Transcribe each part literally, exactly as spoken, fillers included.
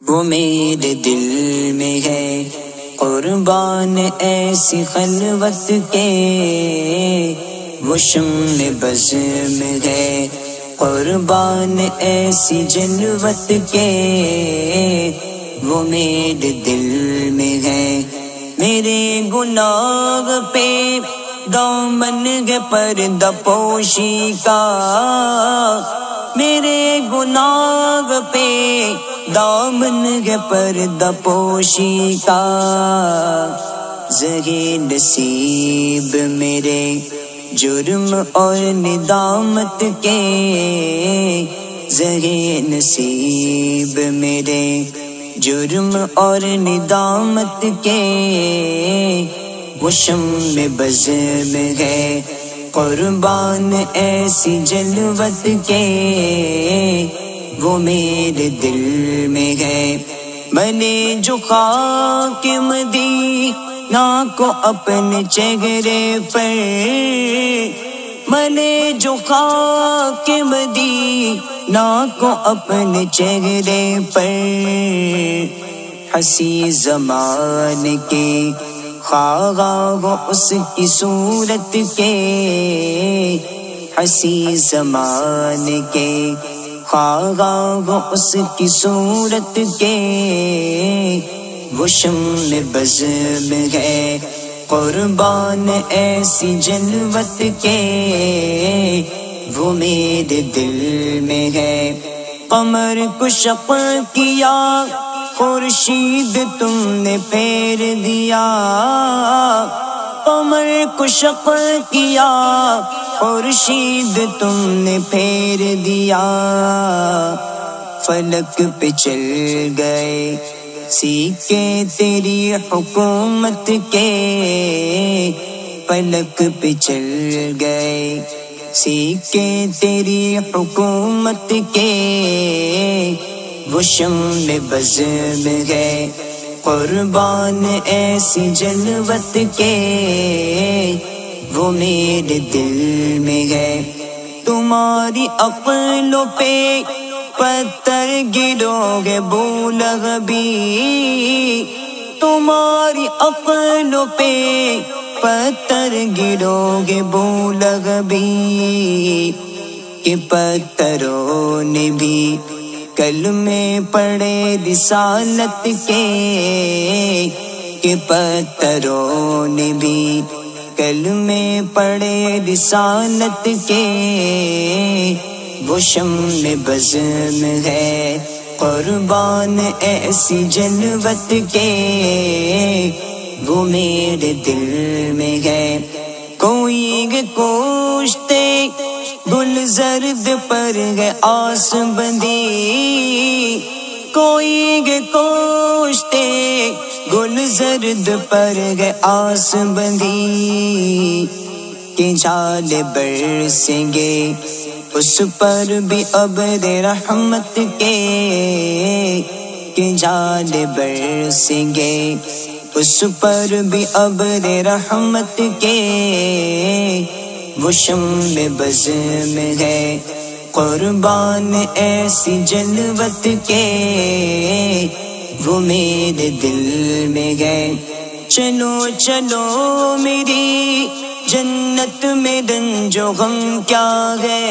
وہ میرے دل میں ہے قربان ایسی خلوت کے، وہ شمع بزم ہے قربان ایسی جلوت کے، وہ میرے دل میں ہے۔ میرے گناہ پہ دامن ہے پردہ پوشی کا، میرے گناہ پہ دامن ہے پردہ پوشی کا، زہی نصیب میرے جرم اور ندامت کے، زہی نصیب میرے جرم اور ندامت کے، وہ شمع بزم ہے قربان ایسی جلوت کے، وہ میرے دل میں ہے۔ میں نے جو خاک مدینہ کو اپنے چہرے پر، میں نے جو خاک مدینہ کو اپنے چہرے پر، ہنسی زمان کے خواہاں وہ اس کی صورت کے، ہنسی زمان کے خواہاں وہ اس کی صورت کے، وہ شمع بزم ہے قربان ایسی جلوت کے، وہ میرے دل میں ہے۔ قمر کو شق کیا خورشید تم نے پھیر دیا، قمر کو شق کیا خورشید تم نے پھیر دیا، فلک پہ چل گئے سیکے تیری حکومت کے، فلک پہ چل گئے سیکے تیری حکومت کے، وہ شمع بزم ہے قربان ایسی جلوت کے، وہ میرے دل میں ہے۔ تمہاری عقلوں پہ پتھر گرو گے بولغبی، تمہاری عقلوں پہ پتھر گرو گے بولغبی، کہ پتھروں نے بھی کلمے پڑھے رسالت کے، کہ پتھروں نے بھی کلمے پڑھے رسالت کے، وہ شمع بزم ہے قربان ایسی جلوت کے، وہ میرے دل میں ہے۔ کوئی گے کوشتے گل زرد پر ہے آس بندی، کوئی گے کوشتے گل زرد پر ہے آس بندی، کہ جال برسیں گے اس پر بھی ابر رحمت کے، کہ جال برسیں گے اس پر بھی ابر رحمت کے، وہ شمع بزم ہے قربان ایسی جلوت کے، وہ میرے دل میں ہے۔ چلو چلو میری جنت میں رنج و غم کیا ہے،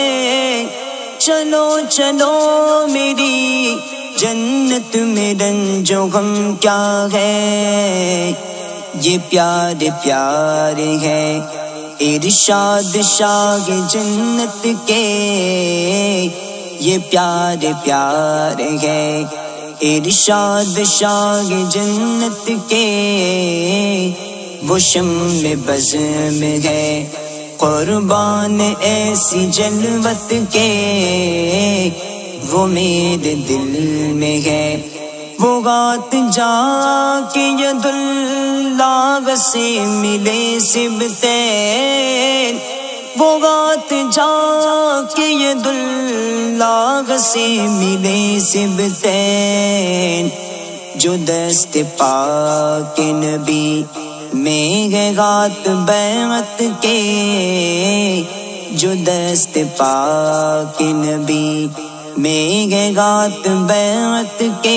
چلو چلو میری جنت میں رنج و غم کیا ہے، یہ پیارے پیارے ہے ارشاد شاہ جنت کے، یہ پیارے پیارے ہے ارشاد شاہ جنت کے، وہ شمع بزم ہے قربان ایسی جلوت کے، وہ میرے دل میں ہے۔ وہ غات جا کے ید اللہ سے ملے سبتین، وہ غات جا کے ید اللہ سے ملے سبتین، جو دست پاک نبی میں ہے غات بیعت کے، جو دست پاک نبی میں گات بیعت کے،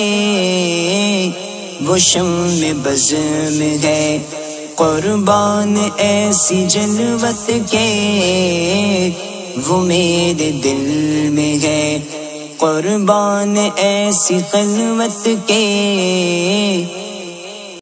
وہ شمع بزم ہے قربان ایسی جلوت کے، وہ میرے دل میں ہے قربان ایسی خلوت کے،